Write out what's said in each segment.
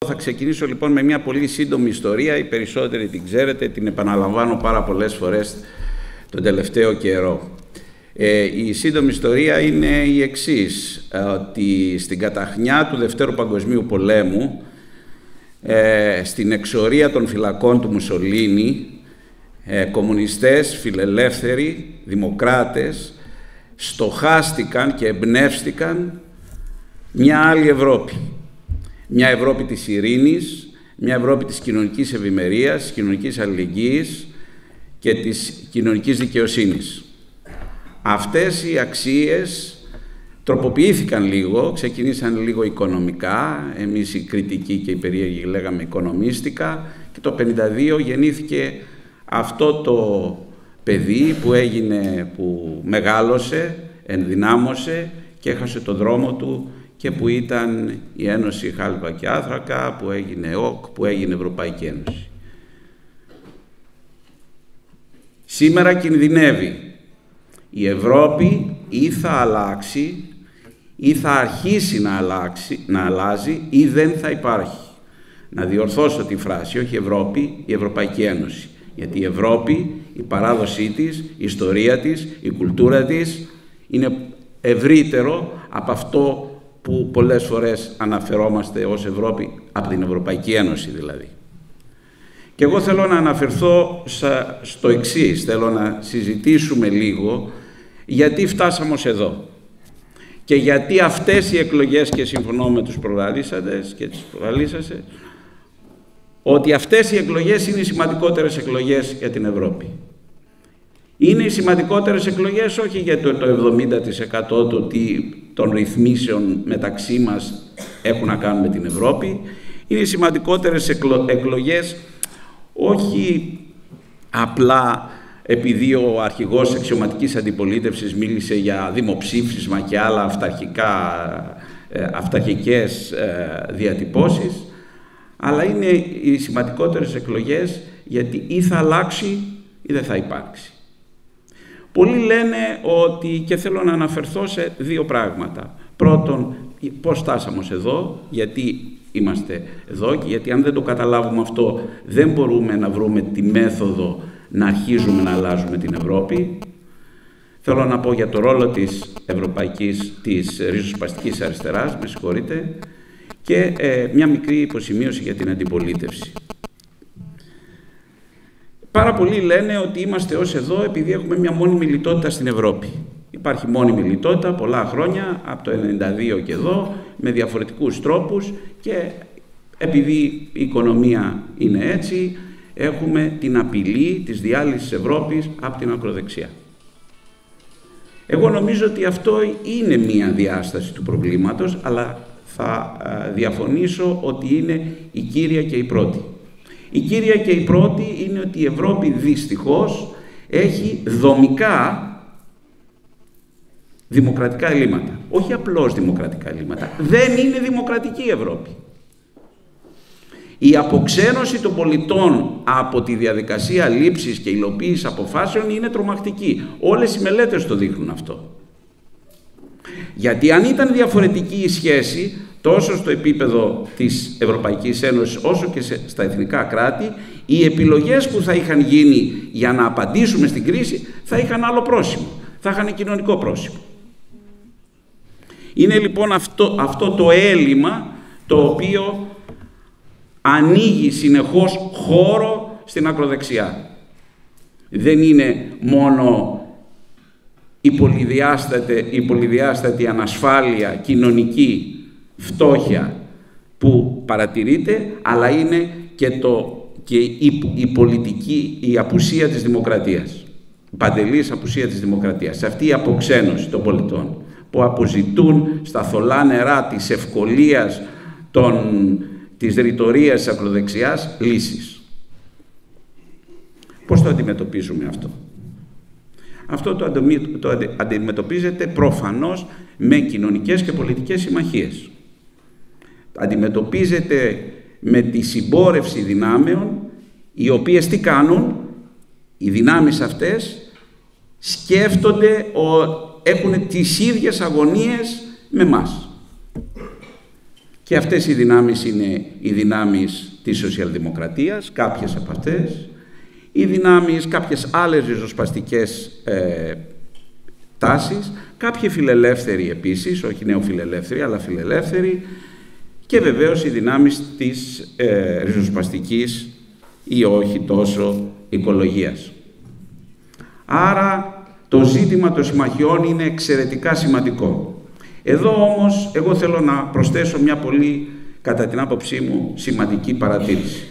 Θα ξεκινήσω λοιπόν με μια πολύ σύντομη ιστορία. Οι περισσότεροι την ξέρετε, την επαναλαμβάνω πάρα πολλές φορές τον τελευταίο καιρό. Η σύντομη ιστορία είναι η εξής, ότι στην καταχνιά του Δευτέρου Παγκοσμίου Πολέμου, στην εξορία των φυλακών του Μουσολίνη, κομμουνιστές, φιλελεύθεροι, δημοκράτες στοχάστηκαν και εμπνεύστηκαν μια άλλη Ευρώπη. Μια Ευρώπη της ειρήνης, μια Ευρώπη της κοινωνικής ευημερίας, της κοινωνικής αλληλεγγύης και της κοινωνικής δικαιοσύνης. Αυτές οι αξίες τροποποιήθηκαν λίγο, ξεκινήσαν λίγο οικονομικά, εμείς οι κριτικοί και οι περίεργοι λέγαμε οικονομίστικα, και το 1952 γεννήθηκε αυτό το παιδί που μεγάλωσε, ενδυνάμωσε και έχασε το δρόμο του και που ήταν η Ένωση Χάλιβα και Άθρακα, που έγινε ΕΟΚ, που έγινε Ευρωπαϊκή Ένωση. Σήμερα κινδυνεύει η Ευρώπη ή θα αλλάξει ή θα αρχίσει να αλλάζει ή δεν θα υπάρχει. Να διορθώσω τη φράση, όχι Ευρώπη, η Ευρωπαϊκή Ένωση. Γιατί η Ευρώπη, η παράδοσή της, η ιστορία της, η κουλτούρα της είναι ευρύτερο από αυτό που πολλές φορές αναφερόμαστε ως Ευρώπη, από την Ευρωπαϊκή Ένωση δηλαδή. Και εγώ θέλω να αναφερθώ στο εξής, θέλω να συζητήσουμε λίγο γιατί φτάσαμε ως εδώ και γιατί αυτές οι εκλογές, και συμφωνώ με τους προλαλήσαντες και τις προλαλήσασες, ότι αυτές οι εκλογές είναι οι σημαντικότερες εκλογές για την Ευρώπη. Είναι οι σημαντικότερες εκλογές όχι για το 70% των ρυθμίσεων μεταξύ μας έχουν να κάνουν με την Ευρώπη. Είναι οι σημαντικότερες εκλογές όχι απλά επειδή ο αρχηγός αξιωματικής αντιπολίτευσης μίλησε για δημοψήφισμα και άλλα αυταρχικές διατυπώσεις, αλλά είναι οι σημαντικότερες εκλογές γιατί ή θα αλλάξει ή δεν θα υπάρξει. Πολλοί λένε ότι, και θέλω να αναφερθώ σε δύο πράγματα. Πρώτον, πώς φτάσαμε ως εδώ, γιατί είμαστε εδώ και γιατί αν δεν το καταλάβουμε αυτό δεν μπορούμε να βρούμε τη μέθοδο να αρχίζουμε να αλλάζουμε την Ευρώπη. Θέλω να πω για το ρόλο της ριζοσπαστικής αριστεράς, με συγχωρείτε, και μια μικρή υποσημείωση για την αντιπολίτευση. Πάρα πολλοί λένε ότι είμαστε ως εδώ επειδή έχουμε μια μόνιμη λιτότητα στην Ευρώπη. Υπάρχει μόνιμη λιτότητα πολλά χρόνια, από το 1992 και εδώ, με διαφορετικούς τρόπους, και επειδή η οικονομία είναι έτσι, έχουμε την απειλή της διάλυσης της Ευρώπης από την ακροδεξιά. Εγώ νομίζω ότι αυτό είναι μία διάσταση του προβλήματος, αλλά θα διαφωνήσω ότι είναι η κύρια και η πρώτη. Η κύρια και η πρώτη είναι ότι η Ευρώπη δυστυχώς έχει δομικά δημοκρατικά ελλείμματα. Όχι απλώς δημοκρατικά ελλείμματα. Δεν είναι δημοκρατική η Ευρώπη. Η αποξένωση των πολιτών από τη διαδικασία λήψης και υλοποίησης αποφάσεων είναι τρομακτική. Όλες οι μελέτες το δείχνουν αυτό. Γιατί αν ήταν διαφορετική η σχέση, τόσο στο επίπεδο της Ευρωπαϊκής Ένωσης όσο και στα εθνικά κράτη, οι επιλογές που θα είχαν γίνει για να απαντήσουμε στην κρίση θα είχαν άλλο πρόσημο, θα είχαν κοινωνικό πρόσημο. Είναι λοιπόν αυτό το έλλειμμα το οποίο ανοίγει συνεχώς χώρο στην ακροδεξιά. Δεν είναι μόνο η πολυδιάστατη ανασφάλεια, κοινωνική φτώχεια που παρατηρείται, αλλά είναι και η πολιτική, η απουσία της δημοκρατίας, η παντελής απουσία της δημοκρατίας. Σε αυτή η αποξένωση των πολιτών που αποζητούν στα θολά νερά της ευκολίας της ρητορίας της ακροδεξιάς λύσεις. Πώς το αντιμετωπίζουμε αυτό? Αυτό το αντιμετωπίζεται προφανώς με κοινωνικές και πολιτικές συμμαχίες. Αντιμετωπίζεται με τη συμπόρευση δυνάμεων, οι οποίες τι κάνουν? Οι δυνάμεις αυτές σκέφτονται, έχουν τις ίδιες αγωνίες με μας. Και αυτές οι δυνάμεις είναι οι δυνάμεις της σοσιαλδημοκρατίας, κάποιες από αυτές, οι δυνάμεις, κάποιες άλλες ριζοσπαστικές τάσεις, κάποιοι φιλελεύθεροι επίσης, όχι νεοφιλελεύθεροι, αλλά φιλελεύθεροι, και βεβαίως οι δυνάμεις της ριζοσπαστικής ή όχι τόσο οικολογίας. Άρα το ζήτημα των συμμαχιών είναι εξαιρετικά σημαντικό. Εδώ όμως εγώ θέλω να προσθέσω μια πολύ, κατά την άποψή μου, σημαντική παρατήρηση.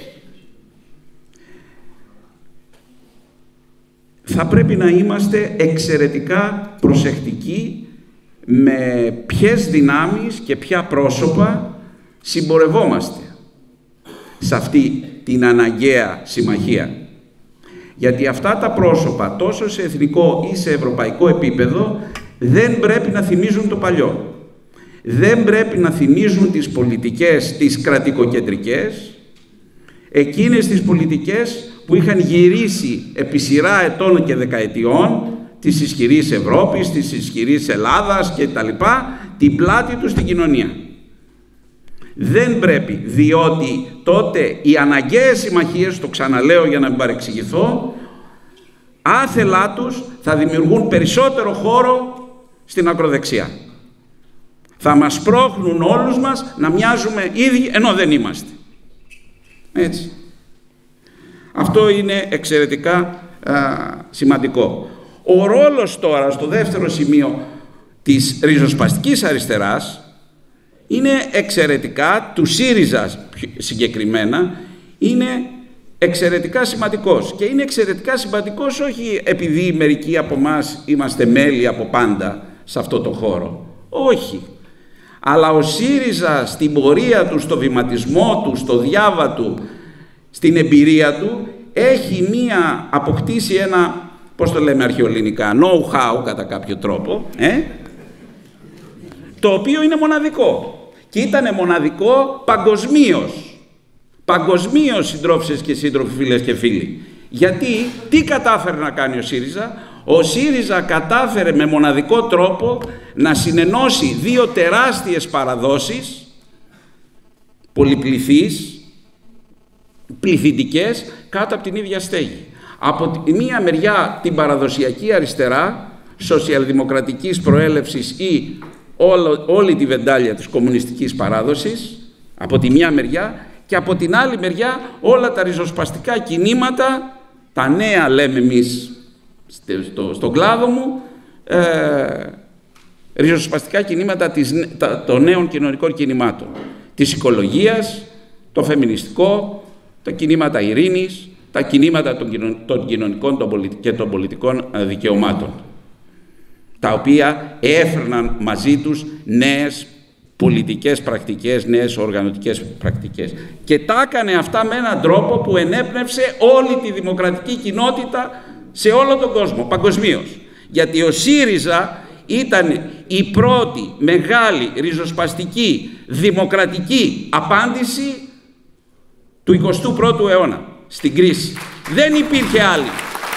Θα πρέπει να είμαστε εξαιρετικά προσεκτικοί με ποιες δυνάμεις και ποια πρόσωπα συμπορευόμαστε σε αυτή την αναγκαία συμμαχία. Γιατί αυτά τα πρόσωπα, τόσο σε εθνικό ή σε ευρωπαϊκό επίπεδο, δεν πρέπει να θυμίζουν το παλιό. Δεν πρέπει να θυμίζουν τις πολιτικές, τις κρατικοκεντρικές, εκείνες τις πολιτικές που είχαν γυρίσει επί σειρά ετών και δεκαετιών της ισχυρής Ευρώπης, της ισχυρής Ελλάδας και τα λοιπά, την πλάτη τους στην κοινωνία. Δεν πρέπει, διότι τότε οι αναγκαίες συμμαχίες, το ξαναλέω για να μην παρεξηγηθώ, άθελά τους θα δημιουργούν περισσότερο χώρο στην ακροδεξιά. Θα μας πρόχνουν όλους μας να μοιάζουμε ίδιοι ενώ δεν είμαστε. Έτσι. Αυτό είναι εξαιρετικά σημαντικό. Ο ρόλος τώρα, στο δεύτερο σημείο, της ριζοσπαστικής αριστεράς είναι εξαιρετικά, του ΣΥΡΙΖΑ συγκεκριμένα, είναι εξαιρετικά σημαντικός. Και είναι εξαιρετικά σημαντικός όχι επειδή μερικοί από εμάς είμαστε μέλη από πάντα σε αυτό το χώρο. Όχι. Αλλά ο ΣΥΡΙΖΑ στην πορεία του, στο βηματισμό του, στο διάβα του, στην εμπειρία του, έχει αποκτήσει ένα, πώς το λέμε αρχαιοελληνικά, know-how κατά κάποιο τρόπο, το οποίο είναι μοναδικό. Και ήταν μοναδικό παγκοσμίως. Παγκοσμίως, συντρόφισσες και σύντροφοι, φίλες και φίλοι. Γιατί, τι κατάφερε να κάνει ο ΣΥΡΙΖΑ? Ο ΣΥΡΙΖΑ κατάφερε με μοναδικό τρόπο να συνενώσει δύο τεράστιες παραδόσεις, πολυπληθείς, πληθυντικές, κάτω από την ίδια στέγη. Από τη μία μεριά την παραδοσιακή αριστερά, σοσιαλδημοκρατικής προέλευσης ή όλη τη βεντάλια της κομμουνιστικής παράδοσης, από τη μία μεριά, και από την άλλη μεριά όλα τα ριζοσπαστικά κινήματα, τα νέα λέμε εμείς στον κλάδο μου, ριζοσπαστικά κινήματα των νέων κοινωνικών κινημάτων, της οικολογίας, το φεμινιστικό, τα κινήματα ειρήνης, τα κινήματα των κοινωνικών και των πολιτικών δικαιωμάτων, τα οποία έφερναν μαζί τους νέες πολιτικές πρακτικές, νέες οργανωτικές πρακτικές. Και τα έκανε αυτά με έναν τρόπο που ενέπνευσε όλη τη δημοκρατική κοινότητα σε όλο τον κόσμο, παγκοσμίως. Γιατί ο ΣΥΡΙΖΑ ήταν η πρώτη μεγάλη ριζοσπαστική δημοκρατική απάντηση του 21ου αιώνα στην κρίση. Δεν υπήρχε άλλη.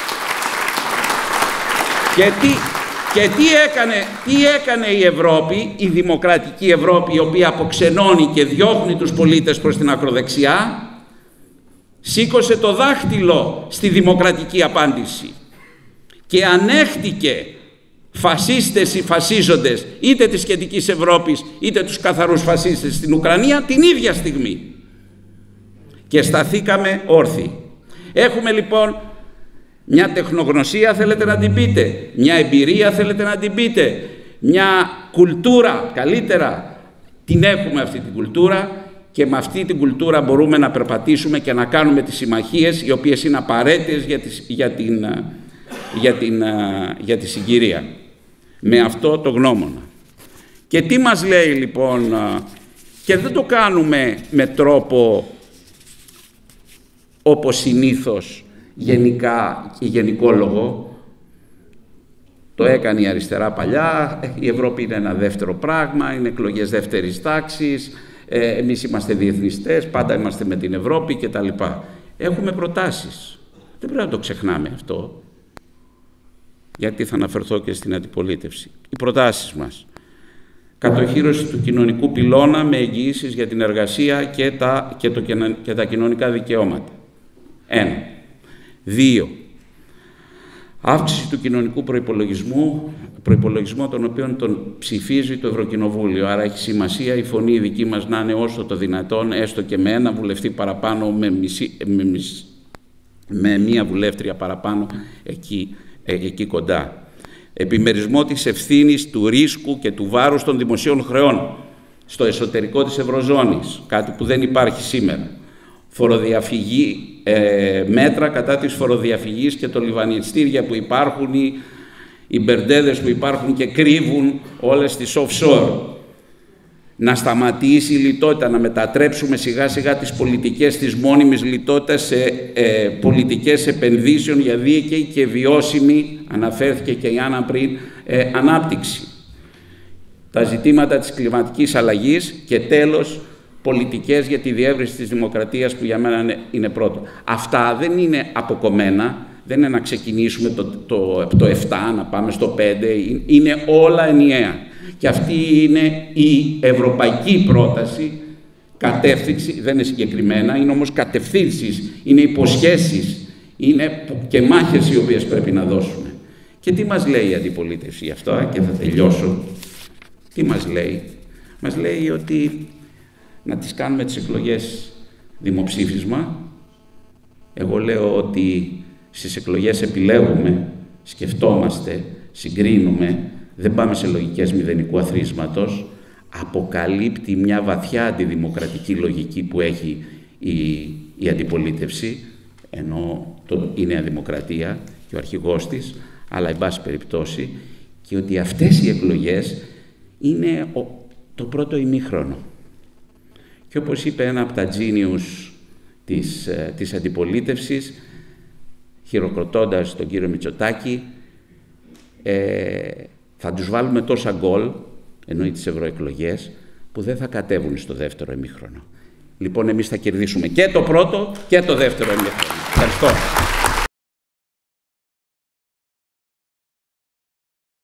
Και τι έκανε η Ευρώπη, η δημοκρατική Ευρώπη, η οποία αποξενώνει και διώχνει τους πολίτες προς την ακροδεξιά? Σήκωσε το δάχτυλο στη δημοκρατική απάντηση και ανέχτηκε φασίστες ή φασίζοντες, είτε της Κεντρικής Ευρώπης είτε τους καθαρούς φασίστες στην Ουκρανία την ίδια στιγμή. Και σταθήκαμε όρθιοι. Έχουμε λοιπόν μια τεχνογνωσία, θέλετε να την πείτε, μια εμπειρία, θέλετε να την πείτε, μια κουλτούρα, καλύτερα. Την έχουμε αυτή την κουλτούρα και με αυτή την κουλτούρα μπορούμε να περπατήσουμε και να κάνουμε τις συμμαχίες οι οποίες είναι απαραίτητες για τη συγκυρία. Με αυτό το γνώμονα. Και τι μας λέει λοιπόν, και δεν το κάνουμε με τρόπο όπως συνήθως γενικά και γενικόλογο, το έκανε η αριστερά παλιά, η Ευρώπη είναι ένα δεύτερο πράγμα, είναι εκλογές δεύτερης τάξης, εμείς είμαστε διεθνιστές, πάντα είμαστε με την Ευρώπη κτλ. Έχουμε προτάσεις, δεν πρέπει να το ξεχνάμε αυτό, γιατί θα αναφερθώ και στην αντιπολίτευση. Οι προτάσεις μας. Κατοχύρωση του κοινωνικού πυλώνα με εγγυήσεις για την εργασία και τα κοινωνικά δικαιώματα. 1. 2. Αύξηση του κοινωνικού προϋπολογισμού, τον οποίο τον ψηφίζει το Ευρωκοινοβούλιο. Άρα έχει σημασία η φωνή δική μας να είναι όσο το δυνατόν, έστω και με ένα βουλευτή παραπάνω, με μία βουλεύτρια παραπάνω εκεί κοντά. Επιμερισμό της ευθύνης, του ρίσκου και του βάρους των δημοσίων χρεών στο εσωτερικό της Ευρωζώνης, κάτι που δεν υπάρχει σήμερα. Φοροδιαφυγή, μέτρα κατά της φοροδιαφυγής και των λιβανιστήρια που υπάρχουν, οι μπερντέδες που υπάρχουν και κρύβουν όλες τις offshore. Να σταματήσει η λιτότητα, να μετατρέψουμε σιγά σιγά τις πολιτικές της μόνιμης λιτότητας σε πολιτικές επενδύσεων για δίκαιη και βιώσιμη, αναφέρθηκε και η Άννα πριν, ανάπτυξη. Τα ζητήματα της κλιματικής αλλαγής και τέλος πολιτικές για τη διεύρυνση της δημοκρατίας, που για μένα είναι πρώτο. Αυτά δεν είναι αποκομμένα, δεν είναι να ξεκινήσουμε το 7, να πάμε στο 5, είναι όλα ενιαία. Και αυτή είναι η ευρωπαϊκή πρόταση, κατεύθυνση, δεν είναι συγκεκριμένα, είναι όμως κατευθύνσεις, είναι υποσχέσεις, είναι και μάχες οι οποίες πρέπει να δώσουμε. Και τι μας λέει η αντιπολίτευση γι' αυτό, και θα τελειώσω. Τι μας λέει? Μας λέει ότι να τις κάνουμε τις εκλογές δημοψήφισμα. Εγώ λέω ότι στις εκλογές επιλέγουμε, σκεφτόμαστε, συγκρίνουμε, δεν πάμε σε λογικές μηδενικού αθροίσματος. Αποκαλύπτει μια βαθιά αντιδημοκρατική λογική που έχει η αντιπολίτευση, ενώ η Νέα Δημοκρατία και ο αρχηγός της, αλλά εν πάση περιπτώσει, και ότι αυτές οι εκλογές είναι το πρώτο ημίχρονο. Και όπως είπε ένα από τα genius της αντιπολίτευσης, χειροκροτώντας τον κύριο Μητσοτάκη, θα τους βάλουμε τόσα γκολ, εννοεί τις ευρωεκλογές, που δεν θα κατέβουν στο δεύτερο ημίχρονο. Λοιπόν, εμείς θα κερδίσουμε και το πρώτο και το δεύτερο ημίχρονο. Ευχαριστώ.